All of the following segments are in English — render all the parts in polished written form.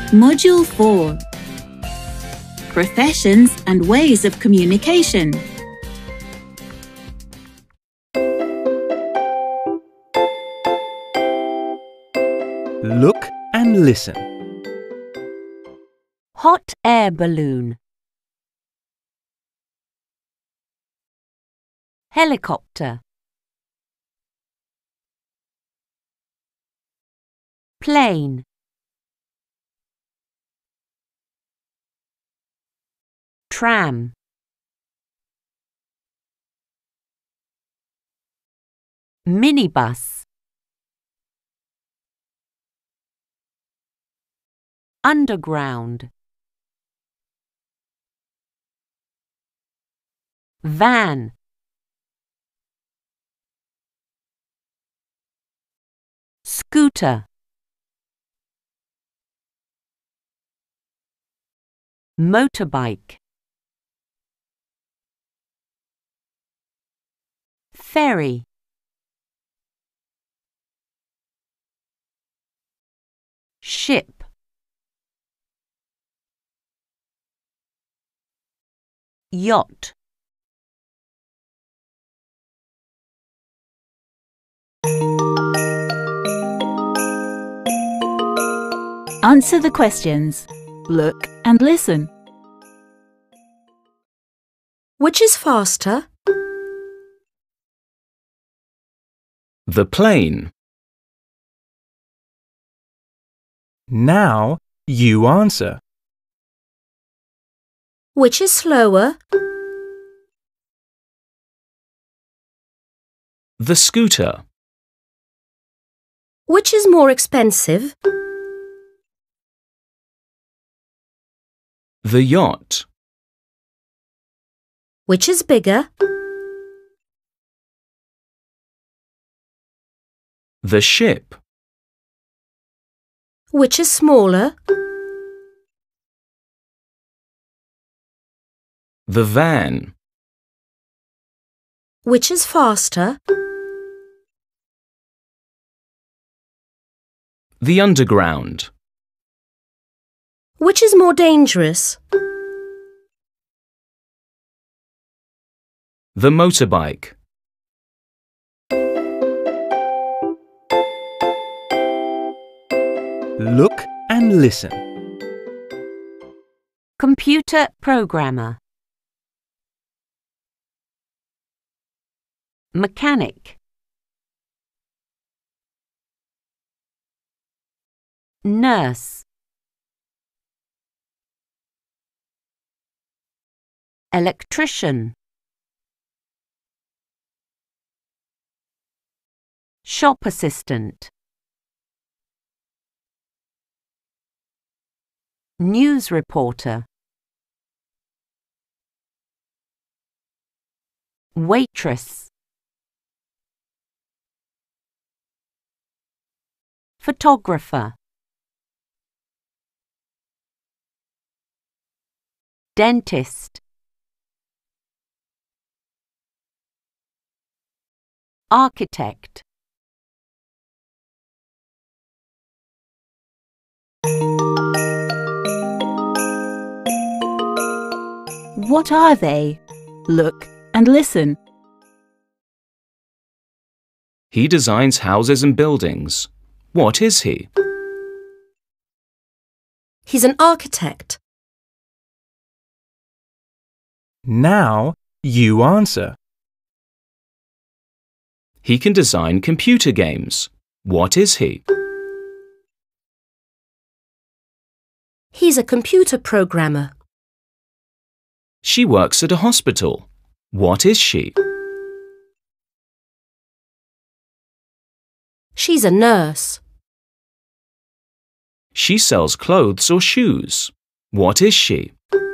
Module 4. Professions and ways of communication. Look and listen. Hot air balloon. Helicopter. Plane. Tram. Minibus. Underground. Van. Scooter. Motorbike. Ferry. Ship. Yacht. Answer the questions. Look and listen. Which is faster? The plane. Now you answer. Which is slower? The scooter. Which is more expensive? The yacht. Which is bigger? The ship. Which is smaller? The van. Which is faster? The underground. Which is more dangerous? The motorbike. Look and listen. Computer programmer. Mechanic. Nurse. Electrician. Shop assistant. News reporter. Waitress. Photographer. Dentist. Architect. What are they? Look and listen. He designs houses and buildings. What is he? He's an architect. Now you answer. He can design computer games. What is he? He's a computer programmer. She works at a hospital. What is she? She's a nurse. She sells clothes or shoes. What is she?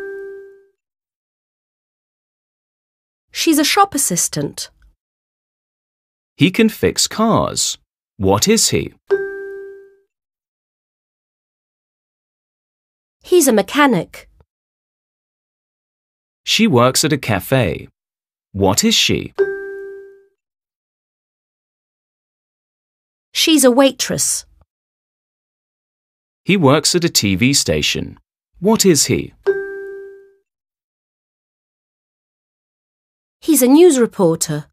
She's a shop assistant. He can fix cars. What is he? He's a mechanic. She works at a cafe. What is she? She's a waitress. He works at a TV station. What is he? He's a news reporter.